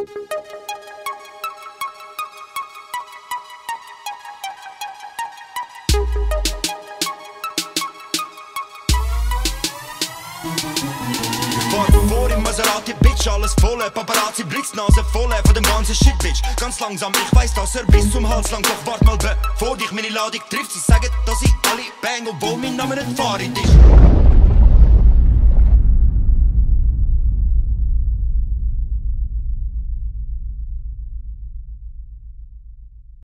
Vor im Maserati, Bitch, alles voll, Paparazzi, Blitznase voll von dem ganzen Shit, Bitch. Ganz langsam, ich weiss, dass bis zum Hals lang, doch wart mal bevor dich meine Ladung trifft. Sie sagen, dass ich alle bang, obwohl mein Name nicht Farid ist.